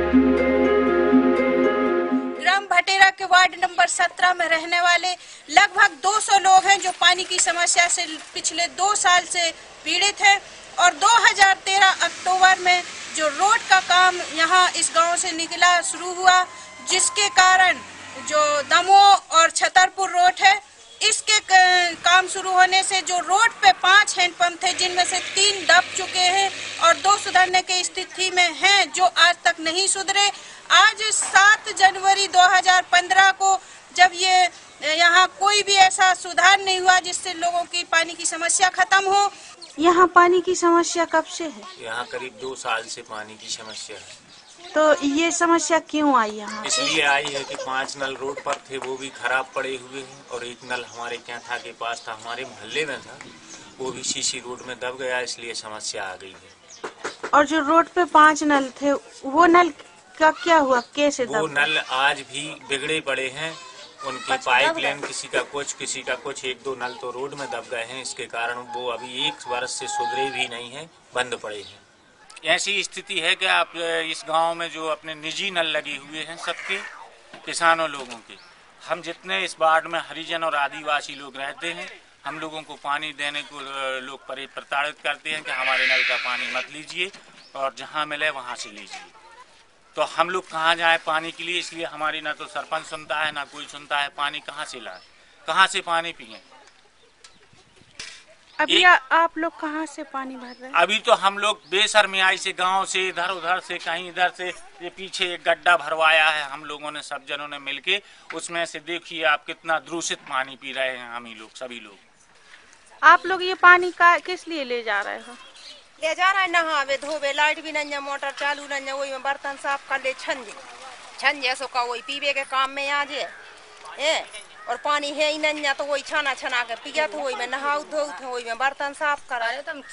ग्राम भटेरा के ward number 17 में रहने वाले लगभग 200 लोग हैं जो पानी की समस्या से पिछले 2 साल से पीड़ित हैं और 2013 अक्टूबर में जो रोड का काम यहाँ इस गांव से निकला शुरू हुआ, जिसके कारण जो दमोह और छतरपुर रोड है, इसके काम शुरू होने से जो रोड पे 5 हैंडपंप थे जिनमें से 3 दब चुके हैं और 2 सुधरने की स्थिति में हैं जो आज तक नहीं सुधरे। आज 7 जनवरी 2015 को जब ये यहाँ कोई भी ऐसा सुधार नहीं हुआ जिससे लोगों की पानी की समस्या खत्म हो। यहाँ पानी की समस्या कब से है? यहाँ करीब 2 साल से पानी की समस्या है। तो ये समस्या क्यों आई यहाँ? इसलिए आई है कि 5 नल रोड पर थे, वो भी खराब पड़े हुए हैं और एक नल हमारे कैंथा के पास था, हमारे मोहल्ले में था, वो भी सीसी रोड में दब गया, इसलिए समस्या आ गई है। और जो रोड पे 5 नल थे, वो नल का क्या हुआ, कैसे दब? वो नल आज भी बिगड़े पड़े हैं, उनकी पाइपलाइन किसी का कुछ 1-2 नल तो रोड में दब गए हैं, इसके कारण वो अभी 1 वर्ष से सुधरे भी नहीं है, बंद पड़े हैं। ऐसी स्थिति है कि आप इस गांव में जो अपने निजी नल लगे हुए हैं सबके किसानों लोगों के, हम जितने इस वार्ड में हरिजन और आदिवासी लोग रहते हैं, हम लोगों को पानी देने को लोग प्रताड़ित करते हैं कि हमारे नल का पानी मत लीजिए और जहां मिले वहां से लीजिए। तो हम लोग कहाँ जाएं पानी के लिए, इसलिए हमारी ना तो सरपंच सुनता है ना कोई सुनता है। पानी कहाँ से लाए, कहाँ से पानी पिए? अभी आप लोग कहाँ से पानी भर रहे हैं? अभी तो हम लोग बेशर्मियाई से गांव से इधर उधर से कहीं इधर से, ये पीछे एक गड्ढा भरवाया है हम लोगों ने, सब जनों ने मिलके, उसमें से देखिए आप कितना दूषित पानी पी रहे हैं हम ही लोग, सभी लोग। आप लोग ये पानी का किस लिए ले जा रहे हो? ले जा रहे हैं नहावे धोवे, लाइट भी नहीं है, मोटर चालू नहीं है, वही में बर्तन साफ कर ले, छन जैसो का वही पीवे के काम में आ जाए। और पानी है ही नहीं है तो वही छना के पिया, तो वही में नहाऊ धो, वही में बर्तन साफ करा।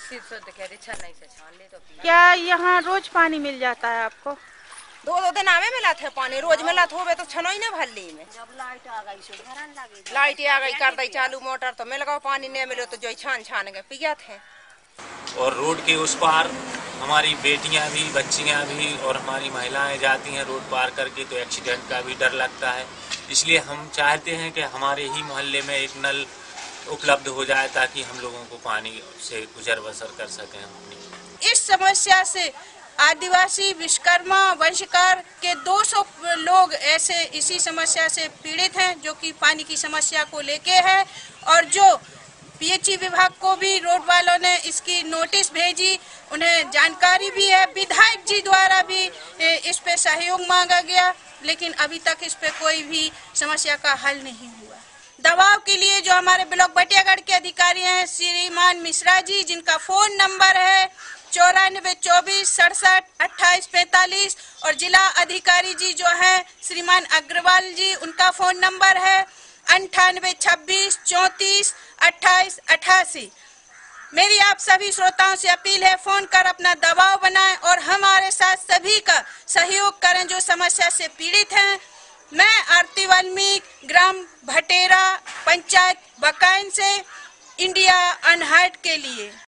क्या यहाँ रोज पानी मिल जाता है आपको? 2 दिन आवे मिला थे पानी, रोज मिला होवे तो छनो ही न भरली में। जब लाइट आ गई कर दी चालू मोटर तो मिल गया, पानी नहीं मिलो तो जो छान के पिया थे। और रोड के उस पार हमारी बेटियां भी, बच्चियां भी और हमारी महिलाएं जाती हैं रोड पार करके, तो एक्सीडेंट का भी डर लगता है। इसलिए हम चाहते हैं कि हमारे ही मोहल्ले में एक नल उपलब्ध हो जाए ताकि हम लोगों को पानी से गुजर बसर कर सकें। इस समस्या से आदिवासी विश्वकर्मा वंशकार के 200 लोग ऐसे इसी समस्या से पीड़ित हैं जो कि पानी की समस्या को लेके है, और जो पीएचई विभाग को भी रोड वालों ने इसकी नोटिस भेजी, उन्हें जानकारी भी है, विधायक जी द्वारा भी इस पे सहयोग मांगा गया, लेकिन अभी तक इस पे कोई भी समस्या का हल नहीं हुआ। दबाव के लिए जो हमारे ब्लॉक बटियागढ़ के अधिकारी हैं श्रीमान मिश्रा जी, जिनका फोन नंबर है 9424 67 28 45, और जिला अधिकारी जी जो है श्रीमान अग्रवाल जी, उनका फोन नंबर है 98 26 34 28 88। मेरी आप सभी श्रोताओं से अपील है, फोन कर अपना दबाव बनाएं और हमारे साथ सभी का सहयोग करें जो समस्या से पीड़ित हैं। मैं आरती वाल्मीक, ग्राम भटेरा, पंचायत बकाइन से, इंडिया अनहर्ड के लिए।